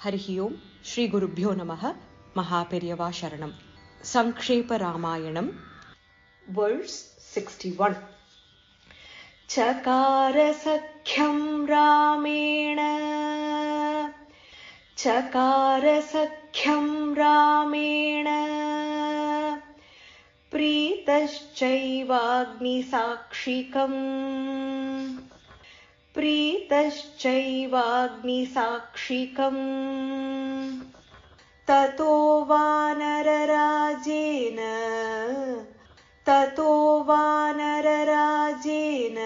हरिः ओं श्रीगुरुभ्यो नमः महापेरियवा शरणं संक्षेप रामायणं वर्स 61 चकार सख्यं रामेण प्रीतश्चैवाग्निसाक्षिकम् ततो वानरराजेन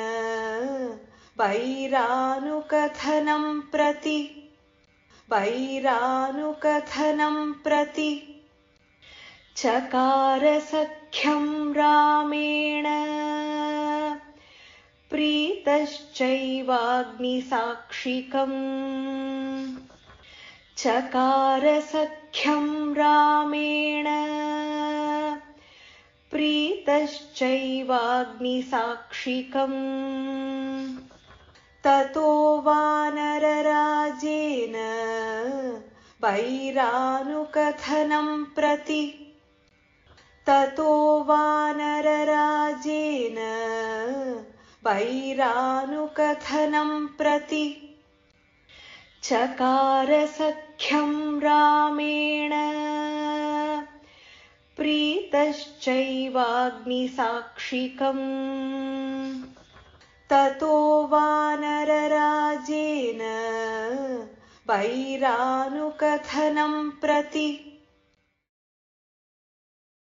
वैरानुकथनं प्रति चकार सख्यं रामेण प्रीतश्चैवाग्निसाक्षिकम् चकार सख्यं रामेण प्रीतश्चैवाग्निसाक्षिकम् ततो वानरराजेन वैरानुकथनं प्रति चकार सख्यं रामेण प्रीतश्चैवाग्निसाक्षिकम् ततो वानरराजेन वैरानुकथनं प्रति